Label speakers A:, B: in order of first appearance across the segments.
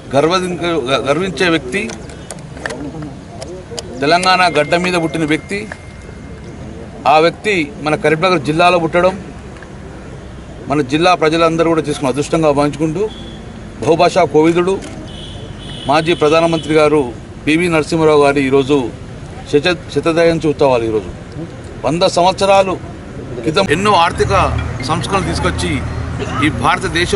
A: గర్వించే వ్యక్తి, తెలంగాణ గడ్డ మీద పుట్టిన వ్యక్తి. ఆ వ్యక్తి మన కరీంనగర్ జిల్లాలో పుట్టడం మన జిల్లా ప్రజలందరూ కూడా తీసుకున్న అదృష్టంగా భావించుకుంటూ, బహుభాషా కోవిదుడు, మాజీ ప్రధానమంత్రి గారు పివి నరసింహారావు గారి ఈరోజు శతజయంతి ఉత్సవాలు. ఈరోజు 100 సంవత్సరాలు క్రితం ఎన్నో ఆర్థిక సంస్కరణలు తీసుకొచ్చి ఈ భారతదేశ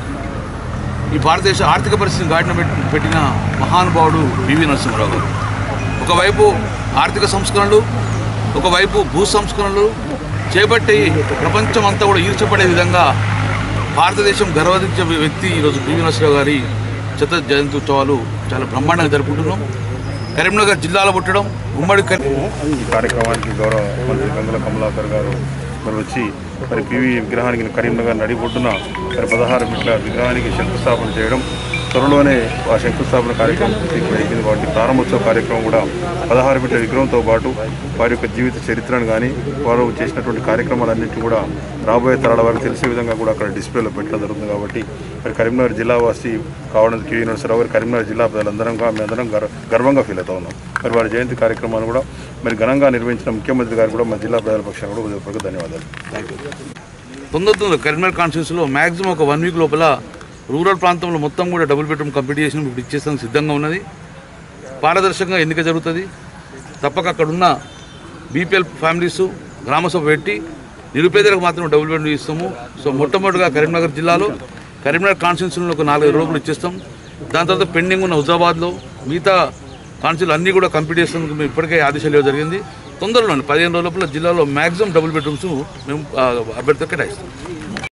A: ఆర్థిక పరిస్థితిని గాడిన పెట్టిన మహానుభావుడు పివి నరసింహారావు గారు. ఒకవైపు ఆర్థిక సంస్కరణలు, ఒకవైపు భూ సంస్కరణలు చేపట్టి ప్రపంచం అంతా కూడా ఈర్చపడే విధంగా భారతదేశం గర్వదించే వ్యక్తి ఈరోజు పివి నరసింహారావు గారి శత జయంతి ఉత్సవాలు చాలా బ్రహ్మాండంగా జరుపుకుంటున్నాం. కరీంనగర్ జిల్లాలో పుట్టడం ఉమ్మడి
B: ఈ కార్యక్రమానికి గౌరవ మంత్రి గంగుల కమలాకర్ గారు మరి వచ్చి మరి పివి విగ్రహానికి కరీంనగర్ నడిబొడ్డున మరి 16 ఫీట్ల విగ్రహానికి శంకుస్థాపన చేయడం, త్వరలోనే ఆ శంకుస్థాపన కార్యక్రమం పూర్తి కాబట్టి ప్రారంభోత్సవ కార్యక్రమం కూడా 16 ఫీట్ల విగ్రహంతో పాటు వారి యొక్క జీవిత చరిత్రను కానీ వారు చేసినటువంటి కార్యక్రమాలన్నింటినీ కూడా రాబోయే తరాల వారికి తెలిసే విధంగా కూడా అక్కడ డిస్ప్లేలో పెట్టడం జరుగుతుంది. కాబట్టి మరి కరీంనగర్ జిల్లావాసి కావడం పివి నరసింహారావు గారు కరీంనగర్ జిల్లా మేమందరం గర్వంగా ఫీల్ అవుతా ఉన్నాం. మరి వారి జయంతి కార్యక్రమాన్ని కూడా మరి ఘనంగా నిర్వహించిన ముఖ్యమంత్రి గారు కూడా మన జిల్లా ప్రజల పక్షాన్ని కూడా హృదయపూర్వక ధన్యవాదాలు.
A: తొందరలో కరీంనగర్ కాన్స్టిట్యూన్సీలో మ్యాక్సిమం ఒక 1 వీక్ లోపల రూరల్ ప్రాంతంలో మొత్తం కూడా డబుల్ బెడ్రూమ్ కంప్లీట్ చేసిన ఇప్పుడు ఇచ్చేస్తాం సిద్ధంగా ఉన్నది. పారదర్శకంగా ఎన్నిక జరుగుతుంది. తప్పక అక్కడున్న బీపీఎల్ ఫ్యామిలీస్ గ్రామసభ పెట్టి నిరుపేదలకు మాత్రం డబుల్ బెడ్రూమ్ ఇస్తాము. సో మొట్టమొదటిగా కరీంనగర్ జిల్లాలో కరీంనగర్ కాన్స్టిట్యూన్సీలో ఒక 4 రోజులు ఇచ్చేస్తాం. దాని తర్వాత పెండింగ్ ఉన్న హుజాబాద్లో మిగతా కాన్స్టిట్యూన్సీలు అన్నీ కూడా కంప్లీట్ చేసేందుకు మేము ఇప్పటికే ఆదేశాలు ఇవ్వడం జరిగింది. తొందరలోనే 15 రోజుల లోపల జిల్లాలో మ్యాక్సిమం డబుల్ బెడ్రూమ్స్ మేము అభ్యర్థికి కేటాయిస్తాం.